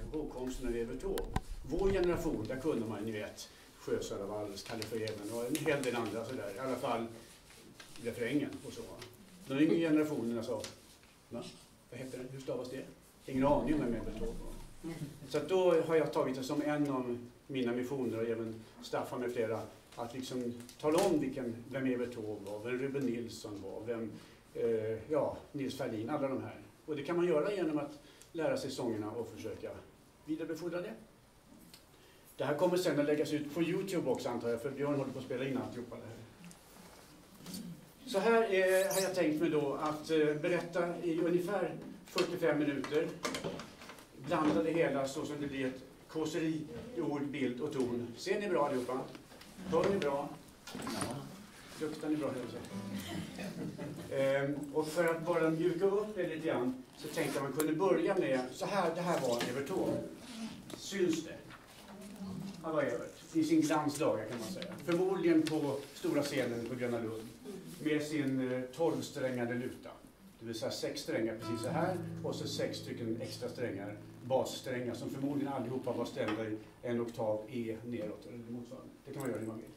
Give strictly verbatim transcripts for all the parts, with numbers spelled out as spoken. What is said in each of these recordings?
hågkomsten av Evert Taube. Vår generation, där kunde man ju vet Sjösöravals, Kalle Feven och en hel del andra sådär. I alla fall refrängen och så. De yngre generationerna sa, va? Vad heter det? Hur stavas det? Ingen aning om vem Evert Taube var. Så att då har jag tagit det som en av mina missioner och även Staffan med flera att liksom tala om vilken, vem Evert Taube var, vem Ruben Nilsson var, vem eh, ja, Nils Ferlin, alla de här. Och det kan man göra genom att lära sig sångerna och försöka vidarebefordra det. Det här kommer sen att läggas ut på YouTube också antar jag, för Björn håller på att spela in alltihopa det här. Så här är, har jag tänkt mig då att eh, berätta i ungefär fyrtiofem minuter. Blanda det hela så som det blir ett kåseri i ord, bild och ton. Ser ni bra allihopa? Hör ni bra? Ja. Luktar ni bra? Ehm, och för att bara mjuka upp det lite grann så tänkte jag att man kunde börja med så här, det här var Evert Taube. Syns det? Han var Evert. I sin glansdagar kan man säga. Förmodligen på stora scenen på Gröna Lund. Med sin eh, tolvsträngade luta. Det vill säga sex strängar precis så här. Och så sex stycken extra strängar. Bassträngar som förmodligen allihopa var ställda i en oktav E neråt. Eller motsvarande. Det kan man göra i man vill.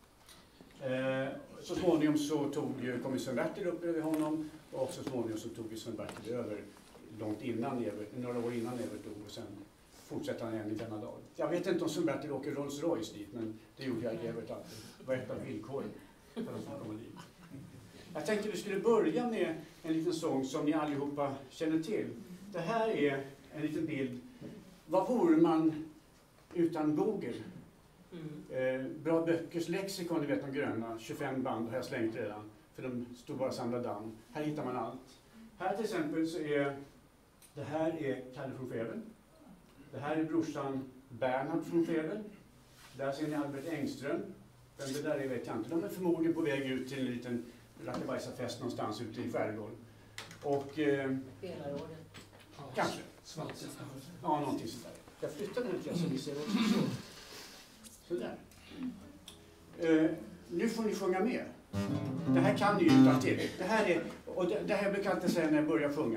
Eh, så småningom så tog, kom Sven Bertil upp över honom. Och så småningom så tog Sven Bertil över långt innan Evert, några år innan Evert dog. Och sen fortsätter han än i denna dag. Jag vet inte om Sven Bertil åker Rolls Royce dit, men det gjorde jag i Evert alltid. Det var ett av villkoren för att få komma dit. Jag tänkte vi skulle börja med en liten sång som ni allihopa känner till. Det här är en liten bild. Vad vore man utan Google? Mm. Eh, bra böckers lexikon, ni vet de gröna, tjugofem band har jag slängt redan. För de stod bara samlade damm. Här hittar man allt. Här till exempel så är, det här är Kalle från Feven. Det här är brorsan Bernhard från Feven. Där ser ni Albert Engström. Vem det där är vet jag inte. De är förmodligen på väg ut till en liten rackabajsafest någonstans ute i skärgården. Och... Eh, kanske. Ja, någonting sådär. Jag flyttar den lite så vi ser också så. Sådär. Eh, nu får ni sjunga med. Det här kan ni ju utan till. Det här är, och det, det här brukar jag alltid säga när jag börjar sjunga.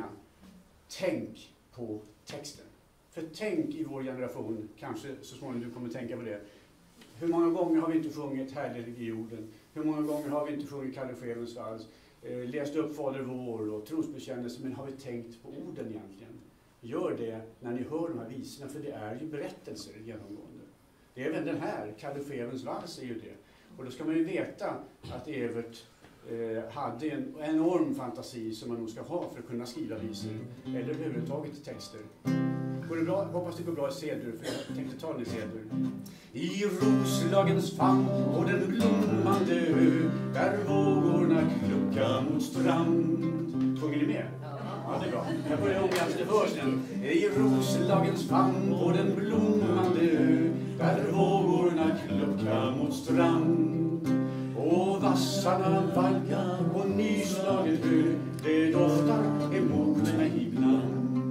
Tänk på texten. För tänk i vår generation, kanske så småningom du kommer tänka på det. Hur många gånger har vi inte sjungit Härlig i jorden? Hur många gånger har vi inte sjungit Kalle Fevens vals? Eh, läst upp Fader vår och trosbekännelse, men har vi tänkt på orden egentligen? Gör det när ni hör de här visorna, för det är ju berättelser genomgående. Det är även den här, Kalle Fevens vals är ju det. Och då ska man ju veta att Evert eh, hade en enorm fantasi som man nog ska ha för att kunna skriva visor. Eller överhuvudtaget texter. Går det bra? Hoppas det går bra i C-dur, för jag tänkte ta den i C-dur. I Roslagens famn och den blommande ö, där vågorna klucka mot strand. Sjunger ni med? Ja, det är bra. Jag börjar om igen, det hörs nu. I Roslagens famn och den blommande ö, där vågorna klucka mot strand. Och vassarna valka och nyslaget hö, det doftar emot mig ibland.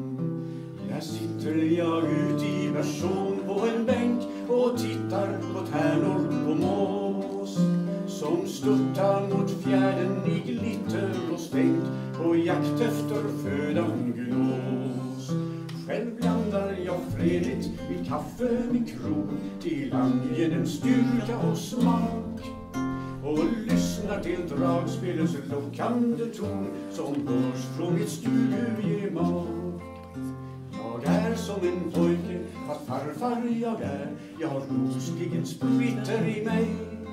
Där sitter jag ut i version på en bänk och tittar på tärnor på mås som stuttar mot fjärden i glitter och stängt på jakt efter födan gunås. Själv blandar jag fredligt mitt kaffe med krog till angenäm styrka och smak och lyssnar till dragspelets lockande ton som hörs från mitt stuggegemak. Jag är som en pojke, fast farfar jag är. Jag har rostigen splitter i mig.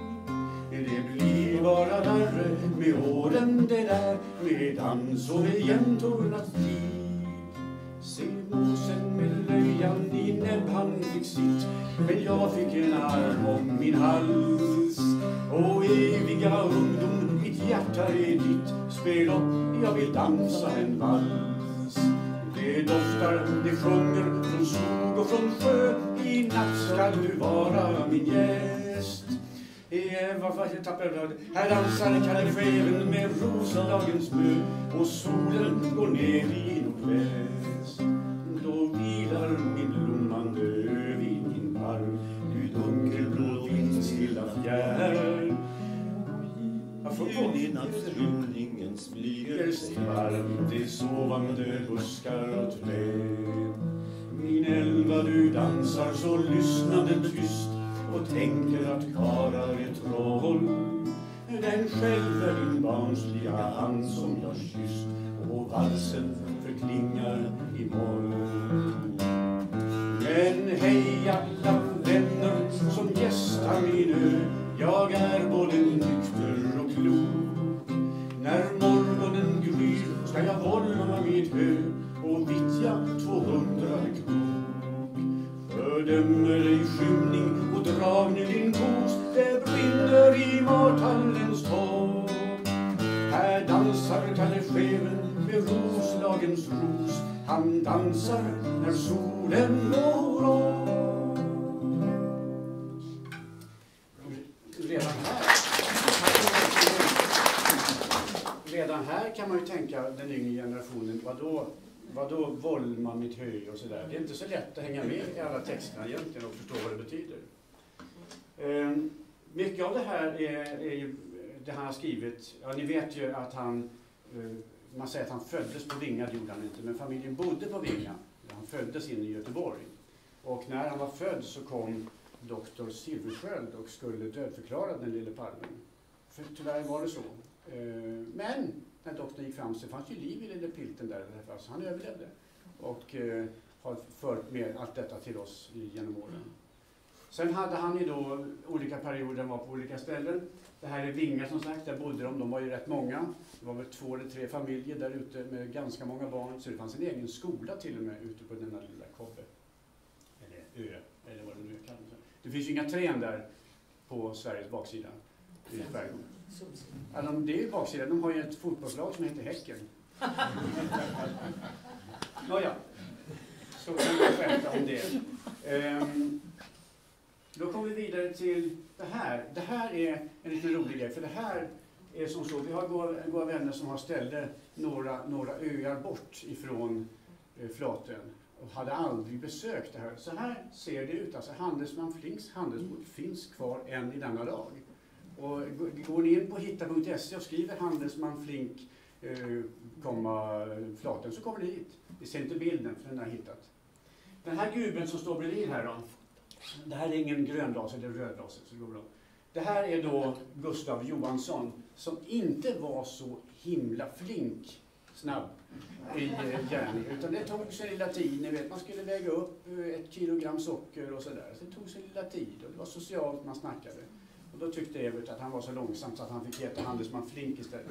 Det blir bara värre med åren det där, med dans och med jäntornas tid. Se måsen med löjan i näbb, han fick sitt, men jag fick en arm om min hals. Och eviga ungdom, mitt hjärta är ditt, spel upp, jag vill dansa en vals. Det doftar, det sjunger från skog och från sjö, i natt skall du vara min gäst. Varför jag tappar röd? Här dansar Kalle Feven med Roslagens mö, och solen går ner i nordväst. Då vilar min blommande ö vid min park, du dunkelblå vindstilla fjärr. Jag får gå i nattskymningen smyger sig varmt i sovande buskar och träd. Min älva när du dansar så lyssnande tyst och tänker att karar är troll. Den skälver din barnsliga hand som jag kysst och valsen förklingar i moll. Men hej alla vänner som gästar min ö, jag är både nykter och klok. När morgonen gryr ska jag volva mitt hö och vittja tvåhundra krok. Fördömer dig skymning och drag nu din kos, det brinner i Martallens torg. Här dansar Kalle Scheven med Roslagens ros, han dansar när solen går av. Redan här, redan här kan man ju tänka den yngre generationen, vadå, vadå volma mitt hö och sådär. Det är inte så lätt att hänga med i alla texterna egentligen och förstå vad det betyder. Um, mycket av det här är, är ju det han har skrivit. Ja, ni vet ju att han, uh, man säger att han föddes på Vinga, det gjorde han inte, men familjen bodde på Vinga. Han föddes in i Göteborg. Och när han var född så kom doktor Silversköld och skulle dödförklara den lille Palmen. För tyvärr var det så. Uh, men när doktorn gick fram så fanns ju liv i lille pilten där, så han överlevde. Och uh, har fört med allt detta till oss genom åren. Sen hade han ju då olika perioder, han var på olika ställen. Det här är Vinga som sagt, där bodde de, de var ju rätt många. Det var väl två eller tre familjer där ute med ganska många barn. Så det fanns en egen skola till och med ute på denna lilla kobbe. Eller ö, eller vad det nu kallas. Det finns ju inga träd där på Sveriges baksida. I skärgården. Ja, det är ju baksidan, de har ju ett fotbollslag som heter Häcken. Nåja, så kan vi skämta om det. Um, Då kommer vi vidare till det här. Det här är en liten rolig grej, för det här är som så. Vi har goda, goda vänner som har ställde några, några öar bort ifrån eh, Flatön och hade aldrig besökt det här. Så här ser det ut. Alltså Handelsman Flinks handelsbok finns kvar än i denna dag. Och går ni in på hitta punkt se och skriver Handelsman Flink eh, komma Flatön så kommer ni hit. Vi ser inte bilden för den har hittat. Den här gubben som står bredvid här då. Det här är ingen grönras eller rödras, så det går bra. Det här är då Gustav Johansson som inte var så himla flink snabb i gärning, utan det tog sig lilla tid. Ni vet, man skulle väga upp ett kilogram socker och sådär. Så det tog sig lilla tid och det var socialt man snackade. Och då tyckte Evert att han var så långsam så att han fick heta Handelsman Flink istället.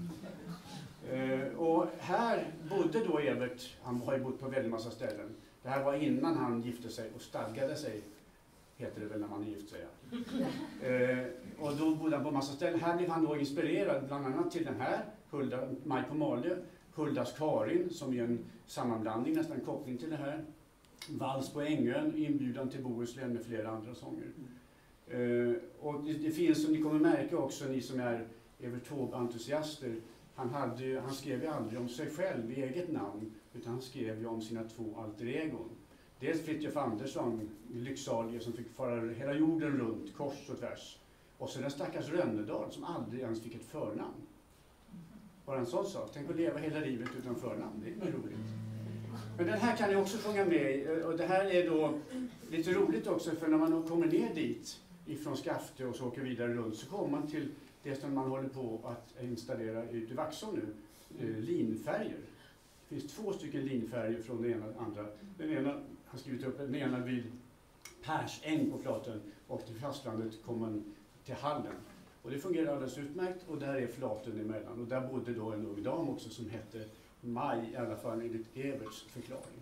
Uh, och här bodde då Evert, han har ju bott på väldigt massa ställen. Det här var innan han gifte sig och stadgade sig, heter det väl när man är gift sig. uh, och då bodde han på massa ställen. Här blev han då inspirerad bland annat till den här, Hulda, Maj på Malö, Huldas Karin som är en sammanblandning, nästan en koppling till det här. Vals på Ängön, inbjudan till Bohuslän med flera andra sånger. Uh, och det, det finns, som ni kommer märka också, ni som är Evert Taube-entusiaster, Han, hade, han skrev ju aldrig om sig själv i eget namn, utan han skrev ju om sina två alter egon. Dels Fritiof Andersson, lycksalige som fick fara hela jorden runt, kors och tvärs. Och så den stackars Rönnedal som aldrig ens fick ett förnamn. Bara en sån sak. Tänk att leva hela livet utan förnamn, det är inte roligt. Men den här kan ni också sjunga med i, och det här är då lite roligt också, för när man kommer ner dit ifrån Skafte och så åker vidare runt så kommer man till det som man håller på att installera ute i Vaxholm nu, eh, linfärger. Det finns två stycken linfärger från den ena och andra. Den ena har skrivit upp, den ena vid Persäng på Flatön och till fastlandet kommer man till Hallen. Och det fungerar alldeles utmärkt och där är Flatön emellan. Och där bodde då en ung dam också som hette Maj, i alla fall enligt Everts förklaring.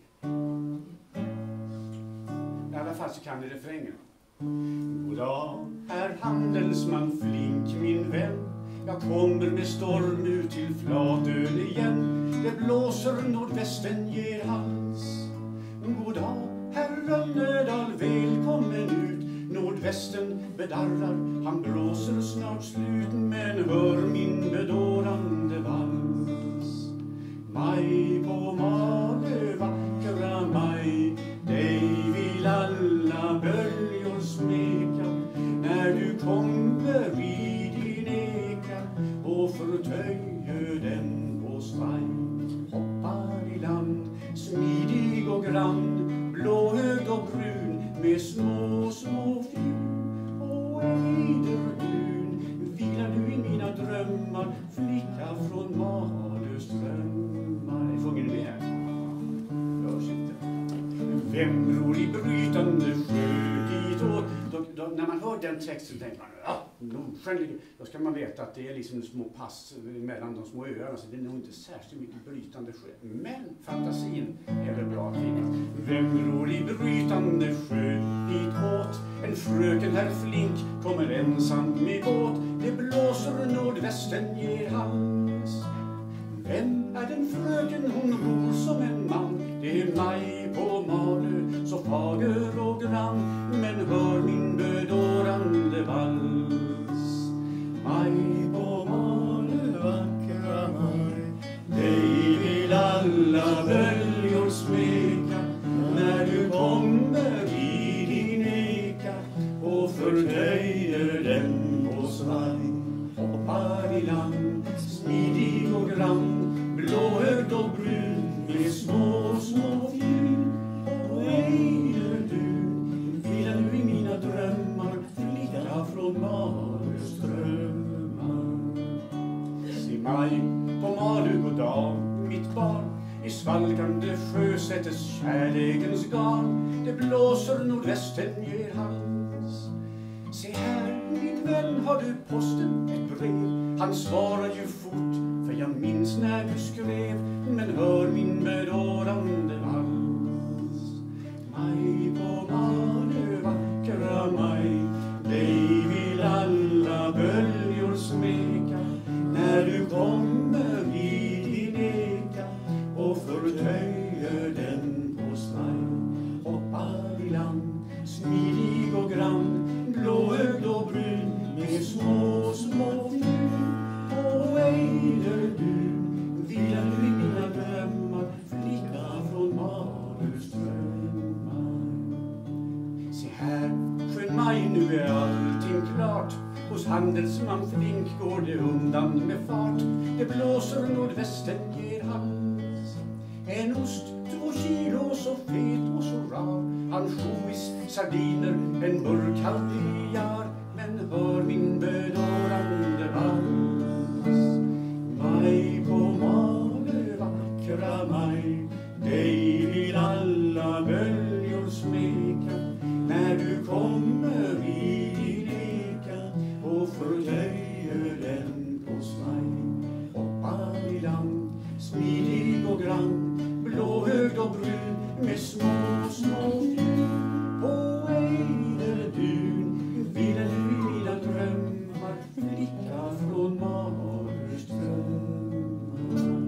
I alla fall så kan ni refrängen. Goddag, herr handelsman Flink, min vän. Jag kommer med storm ut till Flatön igen. Det blåser nordvästen ger hals. Goddag, herr Rönnedal, välkommen ut. Nordvästen bedarrar, han blåser snart slut. Men hör min bedårande vals. Maj på Malö, vackra maj, dig vill alla böljor smeka. När du kommer i din eka och förtöjer den på svaj. Hoppar i land, smidig och grann, blåögd och med små, små fjul och ejderdun. Vilar du i mina drömmar, flicka från Malös drömmar. Sjunger ni med? Hörs inte. Vem ror i brytande sjö ditåt? Då, då, när man hör den texten tänker man, ja, Nordsjön, då ska man veta att det är liksom små pass mellan de små öarna, så det är nog inte särskilt mycket brytande sjö. Men fantasin är väl bra att finna. Vem ror i brytande sjö ditåt? En fröken här flink kommer ensam med båt. Det blåser nordvästen ger hals. Vem är den fröken, hon ror som en man? Det är maj på Malö, så fager och grann, men hör min bedårande vals. Maj på Malö, vackra maj, dig vill alla böljor smeka, när du kommer i din eka och förtöjer den på svaj. Hoppar i land, smidig och grann, blåögd och brun, med små, små fjul och ejderdun. Vilar du i mina drömmar, flicka från Malös drömmar. Se maj på Malö, god dag, mitt barn. I svalkande sjö sättes kärlekens garn. Det blåser nordvästen ger hals. Se här, min vän, har du posten ett brev? Han svarar ju fort, för jag minns när du skrev. Men hör min bedårande vals. Maj på Malö, vackra maj, dig vill alla böljor smeka, när du kommer vid din eka och förtöjer den på svaj. Hoppar i land, smidig och grann, blåögd och brun, med små, små fjul och ejderdun. Vilar du i mina drömmar, flicka från Malös drömmar. Se här, skön maj, nu är allting klart. Hos handelsman Flink går det undan med fart. Det blåser nordvästen ger hals. En ost, två kilo, så fet och så rar. Ansjovis, sardiner, en burk halvjar. Men hör min bedårande vals. Maj på Malö, vackra maj, dig vill alla böljor smeka, när du kommer vid din eka och förtöjer den på svaj. Hoppar i land, smidig och grann, blåögd och brun, med små, små fjul och ejderdun. Vilar du i mina drömmar, flicka från Malös drömmar.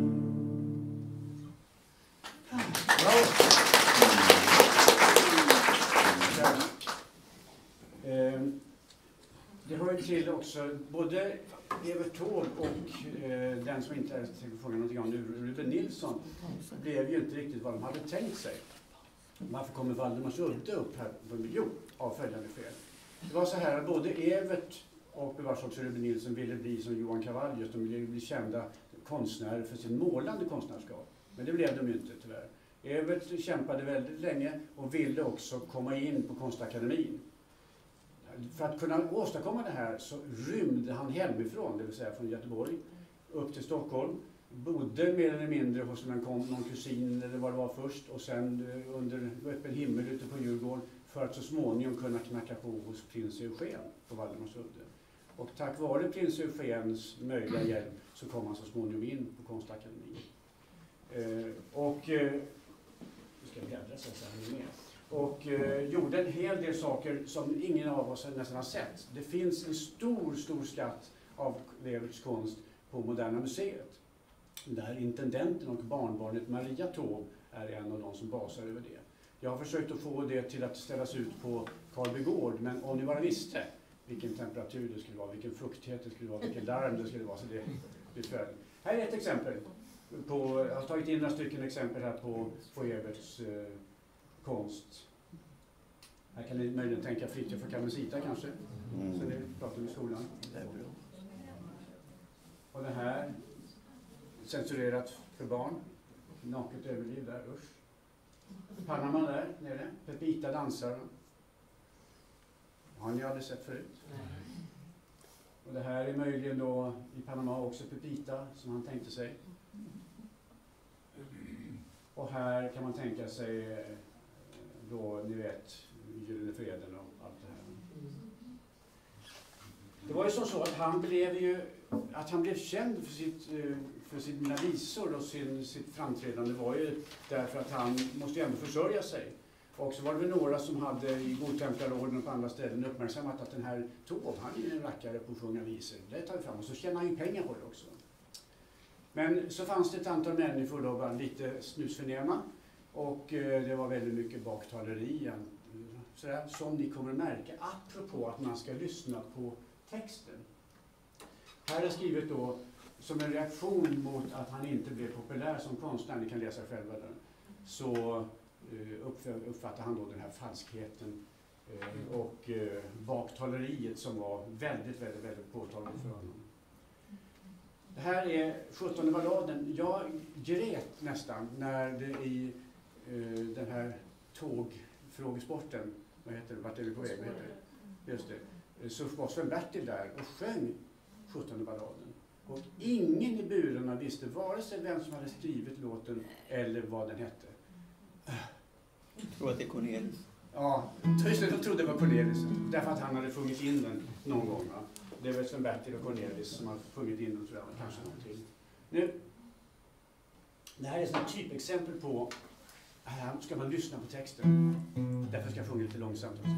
Det hör ju till också, både Evert Taube och eh, den som inte är fråga någonting om nu, Ruben Nilsson, blev ju inte riktigt vad de hade tänkt sig. Varför kommer Valdemarsudde upp här? Jo, av följande skäl. Det var så här att både Evert och bevars också Ruben Nilsson ville bli som Johan Cavallius. De ville bli kända konstnärer för sin målande konstnärskap. Men det blev de ju inte tyvärr. Evert kämpade väldigt länge och ville också komma in på Konstakademin. För att kunna åstadkomma det här så rymde han hemifrån, det vill säga från Göteborg, upp till Stockholm. Bodde mer eller mindre hos en, någon kusin eller vad det var först, och sen under öppen himmel ute på Djurgården, för att så småningom kunna knacka på hos prins Eugen på Valdemarsudde. Och tack vare prins Eugens möjliga hjälp så kom han så småningom in på Konstakademin. Eh, och eh, nu ska jag bläddra så att han är med. Och eh, gjorde en hel del saker som ingen av oss nästan har sett. Det finns en stor, stor skatt av Everts konst på Moderna museet. Där intendenten och barnbarnet Maria Taube är en av de som basar över det. Jag har försökt att få det till att ställas ut på Karlbygård, men om ni bara visste vilken temperatur det skulle vara, vilken fuktighet det skulle vara, vilken larm det skulle vara, så det blir föll. Här är ett exempel. På, jag har tagit in några stycken exempel här på, på Everts eh, konst. Här kan ni möjligen tänka Fritiof för Kamensita kanske, mm. Så det pratar vi i skolan. Det är bra. Och det här, censurerat för barn, naket överliv där, usch. Panama där nere, Pepita dansar. Har ni aldrig sett förut? Och det här är möjligen då i Panama också Pepita som han tänkte sig. Och här kan man tänka sig då, ni vet, Gyllene Freden och allt det här. Det var ju som så att han blev ju, att han blev känd för, sitt, för sina visor och sin, sitt framträdande var ju därför att han måste ju ändå försörja sig. Och så var det väl några som hade i Godtemplarorden och på andra ställen uppmärksammat att den här Tov, han är en rackare på att sjunga visor. Det tar vi fram och så tjänar han ju pengar på det också. Men så fanns det ett antal människor då, bara lite snusförnäma. Och eh, det var väldigt mycket baktaleri. Sådär, som ni kommer att märka, apropå att man ska lyssna på texten. Här är skrivet då som en reaktion mot att han inte blev populär som konstnär, ni kan läsa själva där. Så uppfattar han då den här falskheten och baktaleriet som var väldigt, väldigt, väldigt påtagligt för honom. Det här är sjuttonde balladen. Jag grät nästan när det i den här tågfrågesporten, vad heter det, vart är vi på väg, vad heter det? Just det. Så var Sven-Bertil där och sjöng sjuttonde balladen. Och ingen i burarna visste vare sig vem som hade skrivit låten eller vad den hette. Jag tror att det är Cornelis. Ja, just det, jag trodde det var Cornelis. Därför att han hade sjungit in den någon gång. Va? Det är väl Sven-Bertil och Cornelis som har sjungit in den, tror jag. Kanske någon till. Nu, det här är ett typexempel på, här ska man lyssna på texten. Därför ska jag sjunga lite långsamt också.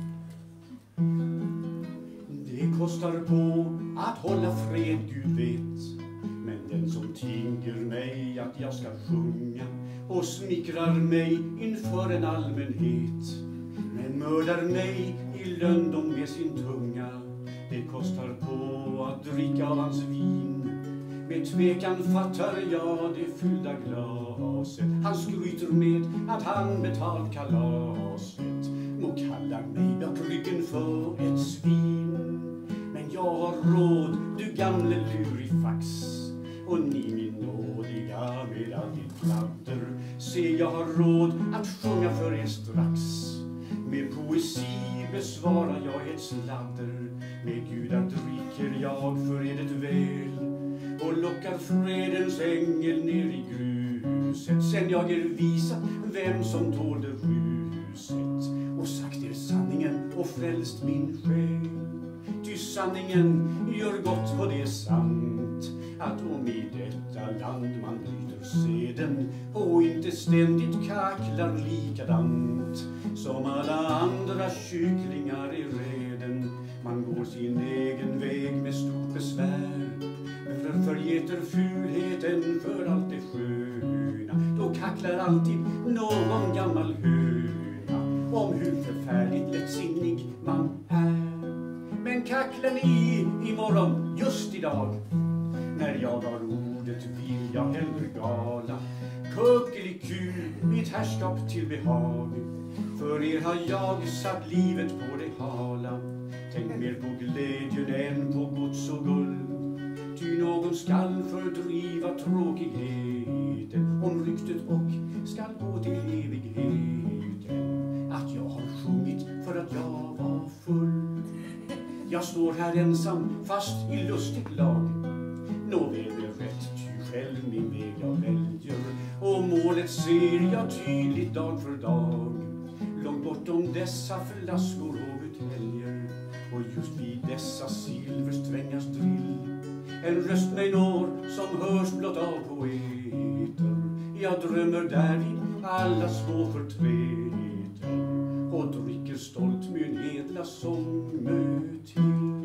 Det kostar på att hålla fred, Gud vet. Men den som tinger mig att jag ska sjunga och smickrar mig inför en allmänhet, men mördar mig i löndom med sin tunga. Det kostar på att dricka av hans vin. Med tvekan fattar jag det fyllda glaset. Han skryter med att han betalt kalaset. Må kallar mig bak ryggen för ett svin. Men jag har råd, du gamle lurifax. Och ni min nådiga med all din fladder. Se, jag har råd att sjunga för er strax. Med poesi besvarar jag ett sladder. Med gudar dricker jag för edet väl. Och lockar fredens ängel ner i gruset. Sen jag er visat vem som tålde ruset. Och sagt er sanningen och frälst min själ. Ty sanningen gör gott, och det är sant, att om i detta land man bryter seden och inte ständigt kaklar likadant som alla andra kycklingar i reden. Man går sin egen väg med stort besvär, men förgeter fulheten för allt det sköna. Då kacklar alltid någon gammal höna om hur förfärligt lättsinnig man är. Men kacklar ni imorgon, just idag, när jag har ordet vill jag hellre gala. Kuckeliku, mitt härskap till behag. För er har jag satt livet på det hala. Tänk mer på glädjen än på gods och guld. Ty någon skall fördriva tråkigheten om ryktet och skall gå till evigheten. Att jag har sjungit för att jag var full. Jag står här ensam fast i lustigt lag. Nåväl är rätt, ty själv min väg jag väljer. Och målet ser jag tydligt dag för dag. Långt bortom dessa flaskor och buteljer. Och just vid dessa silversträngars drill. En röst mig når som hörs blott av poeter. Jag drömmer därvid alla små förtreter. Och dricker stolt min edla sångmö till.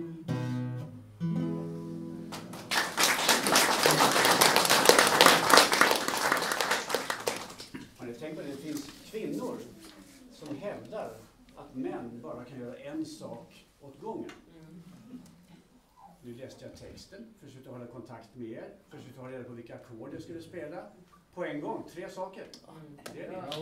Har ni tänkt på det? Det finns kvinnor som hävdar att män bara kan göra en sak åt gången. Nu läste jag texten, försökte hålla kontakt med er, försökte hålla reda på vilka ackord jag skulle spela. På en gång, tre saker. Det är det.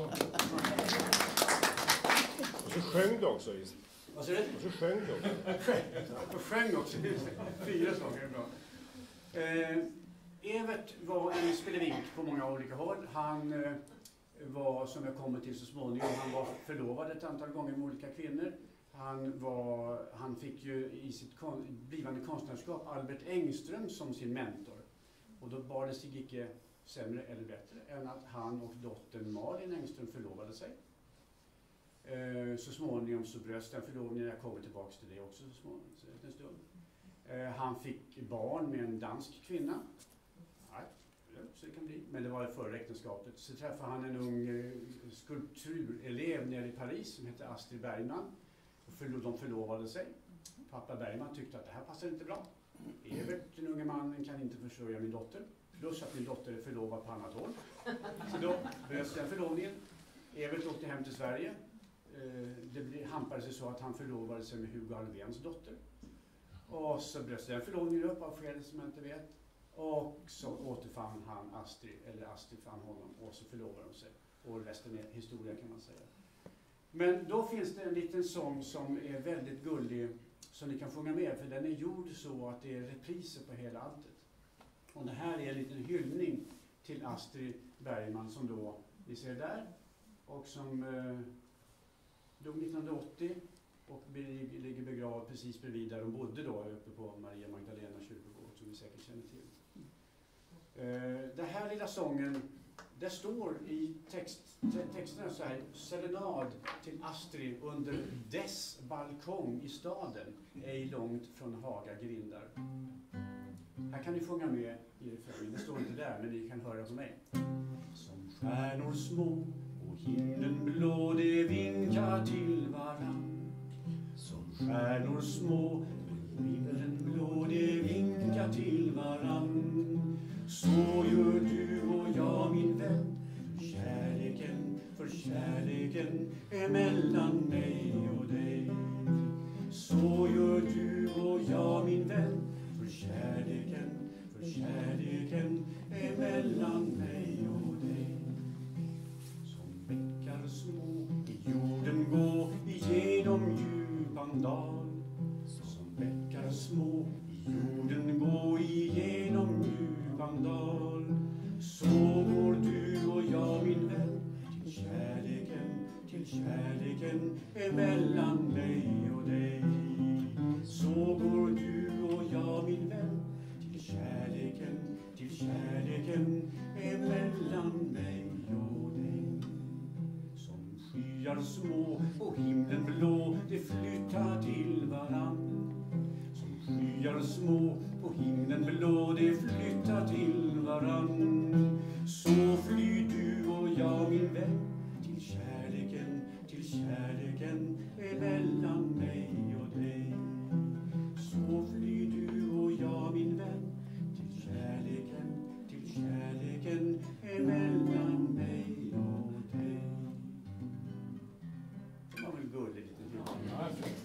Och så sjöng du också. Just. Vad säger du? Och så sjöng du också. Och sjöng också. Fyra saker är bra. Eh, Evert var en spelevink på många olika håll. Han eh, var, som jag kommer till så småningom, han var förlovad ett antal gånger med olika kvinnor. Han, var, han fick ju i sitt kon, blivande konstnärskap Albert Engström som sin mentor. Och då bar det sig icke sämre eller bättre än att han och dottern Malin Engström förlovade sig. Eh, så småningom så bröts den förlovningen. Jag kommer tillbaka till det också så småningom, en stund. Eh, han fick barn med en dansk kvinna. Nej, så det kan bli. Men det var före äktenskapet. Så träffade han en ung eh, skulpturelev nere i Paris som hette Astrid Bergman. De förlovade sig. Pappa Bergman tyckte att det här passar inte bra. Evert, den unge mannen, kan inte försörja min dotter. Plus att min dotter är förlovad på annat håll. Så då bröts den förlovningen. Evert åkte hem till Sverige. Det hampade sig så att han förlovade sig med Hugo Alvéns dotter. Och så bröts den förlovningen upp av skäl som jag inte vet. Och så återfann han Astrid, eller Astrid fann honom, och så förlovade de sig. Och resten är historia kan man säga. Men då finns det en liten sång som är väldigt gullig som ni kan sjunga med, för den är gjord så att det är repriser på hela alltet. Och det här är en liten hyllning till Astrid Bergman som då, ni ser där, och som eh, dog nittonhundraåttio och ligger begravd precis bredvid där de bodde då, uppe på Maria Magdalena kyrkogård, som vi säkert känner till. Eh, den här lilla sången, det står i text, te, texterna så här: serenad till Astrid under dess balkong i staden, ej långt från Haga grindar. Här kan ni sjunga med i refrängen, det står inte där men ni kan höra på mig. Som stjärnor små och himlen blå, det vinkar till varann. Som stjärnor små och himlen blå, det vinkar till varann. Så gör du och jag, min vän, för kärleken, för kärleken emellan mig och dig. Så gör du och jag, min vän, för kärleken, för kärleken emellan mig och dig. Som bäckar små i jorden gå igenom djupan dal. Som bäckar små i jorden gå igenom djupan dal. Så går du och jag, min vän, till kärleken, till kärleken emellan mig och dig. Så går du och jag, min vän, till kärleken, till kärleken emellan mig och dig. Som skyar små och himlen blå, det flyttar till varann. Som skyar små och himlen blå, det flyttar till varann. Så flyr du och jag, min vän, till kärleken, till kärleken emellan mig och dig. Så flyr du och jag, min vän, till kärleken, till kärleken emellan mig och dig. Det var väl gulligt lite till.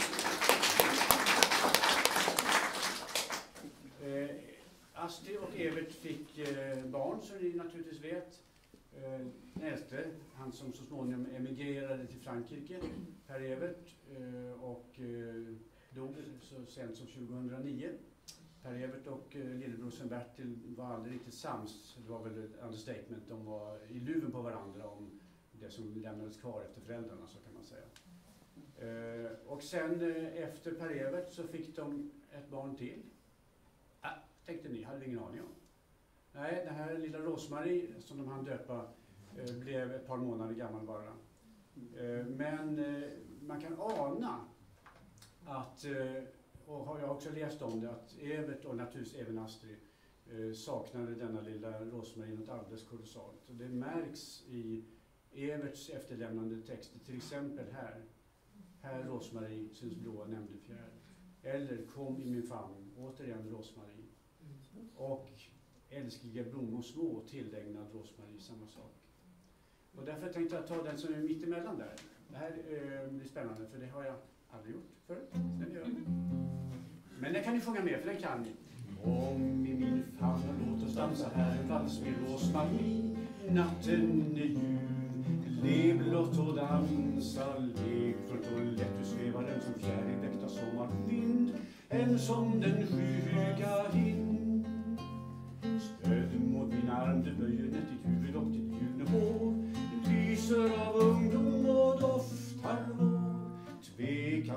Eh, Astrid och Evert fick eh, barn, som ni naturligtvis vet. Eh, äldste, han som så småningom emigrerade till Frankrike, Per Evert, eh, och eh, dog så sent som tjugohundranio. Per Evert och eh, lillebrorsen Bertil var aldrig riktigt sams. Det var väl ett understatement. De var i luven på varandra om det som lämnades kvar efter föräldrarna, så kan man säga. Eh, och sen eh, efter Per Evert så fick de ett barn till. Ah, tänkte ni, hade vi ingen aning om. Nej, den här lilla Rosmarie som de hann döpa eh, blev ett par månader gammal bara. Eh, men eh, man kan ana att, eh, och har jag också läst om det, att Evert och naturligtvis även Astrid eh, saknade denna lilla Rosmarie något alldeles kolossalt. Och det märks i Everts efterlämnande texter, till exempel här. Här Rosmarie syns blåa nämnde fjärd. Eller kom i min famn, återigen Rosmarie. Och älskliga blommor små, tillägnad Rosmarie, samma sak. Och därför tänkte jag ta den som är mitt emellan där. Det här eh, blir spännande, för det har jag aldrig gjort förut. Den gör jag. Men den kan ni sjunga med, för den kan ni. Om i min famn, låt oss dansa här en vals med Rosmarie. Natten är ljuv, le blott och dansa, lekfullt och lätt du svävar den som fjäril väckta sommarvind, en som den skyhöga hind. Stöd mot min arm, du böjer nätt ditt huvud och ditt gyllene hår, lyser av ungdom och doftar vår. Tveka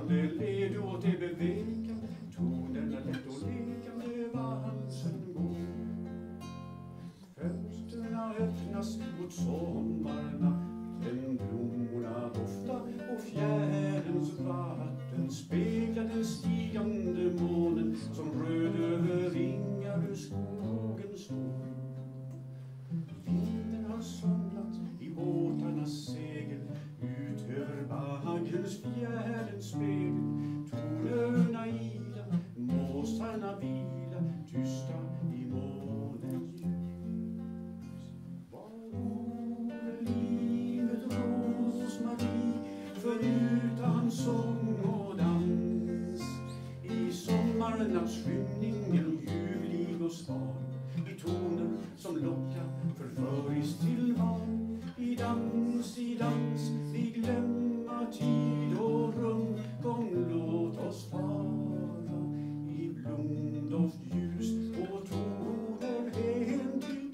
ljus, fjärdens spegel, tonerna ila, måsarna vila, tysta i månens ljus. Vad vore livet rosmarie förutan sång och dans? I sommarnatts skymningen ljuvlig och sval, i toner som lockar förföriskt till val. I dans, i dans, vi glömma tid och rum. Kom, låt oss fara i blomdoft ljus och toner hem till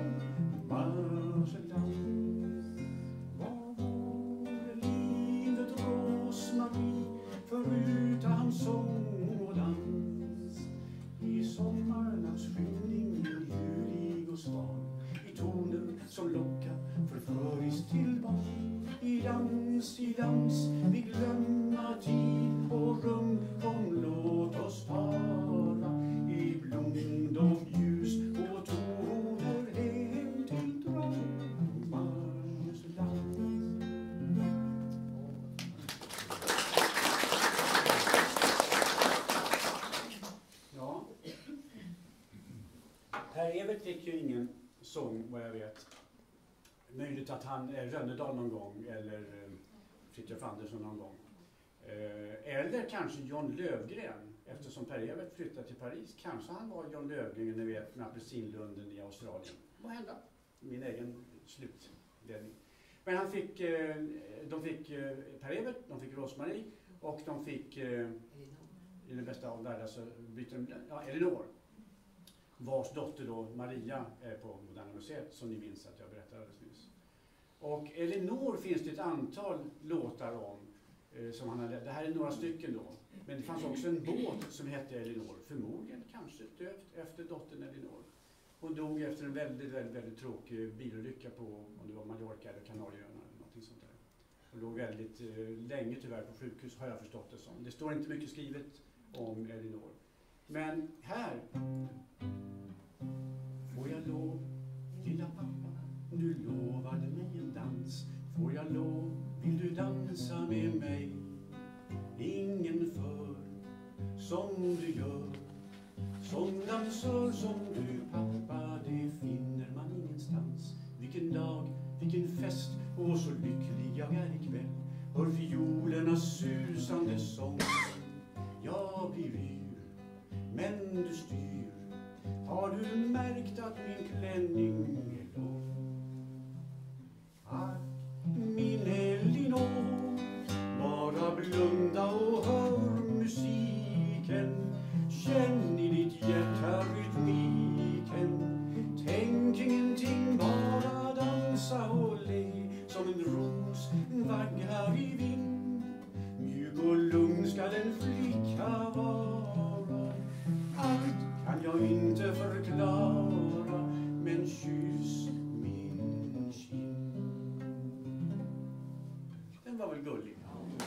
drömmarland. Vad vore livet rosmarie förutan sång och dans? I sommarnas skymning ljuvlig och sval, i toner som lockar förföriskt till barn. I dans, i dans, vi glömma tid och rum. Kom, låt oss fara i blomdoft ljus och toner hem till drömmarnas land. Ja. Per-Evert fick ju ingen sång, vad jag vet. Möjligt att han är Rönnedal någon gång, eller eh, Fritiof Andersson någon gång. Eh, eller kanske John Lövgren, eftersom Per-Evert flyttade till Paris. Kanske han var John Lövgren, ni vet, med apelsinlunden i Australien. Vad hända? Min egen slutledning. Men han fick, eh, de fick eh, Per-Evert, de fick Rosmarie och de fick, eh, i den bästa av världar så byter de, ja, Elinor. Vars dotter då, Maria, är på Moderna Museet, som ni minns att jag berättade alldeles nyss. Och Elinor finns det ett antal låtar om, eh, som han har, det här är några stycken då. Men det fanns också en båt som hette Elinor, förmodligen kanske döpt efter dottern Elinor. Hon dog efter en väldigt, väldigt, väldigt tråkig bilolycka på, om det var Mallorca eller Kanarieöarna eller någonting sånt där. Hon låg väldigt eh, länge tyvärr på sjukhus, har jag förstått det som. Det står inte mycket skrivet om Elinor. Men här, får jag lov, lilla pappa, du lovade mig en dans. Får jag lov, vill du dansa med mig? Ingen för, som du gör. Som dansör som du pappa, det finner man ingenstans. Vilken dag, vilken fest, och så lycklig jag är ikväll. Hör fiolernas susande sång. Jag blir yr, men du styr. Har du märkt att min klänning är lång? Ack, min Elinor, bara blunda och hör musiken. Känn i ditt hjärta rytmiken. Tänk ingenting, bara dansa och le. Som en ros vaggar i vind. Mjuk och lugn ska den flicka vara. Allt kan jag inte förklara, men kyss min kind. Den var väl gullig?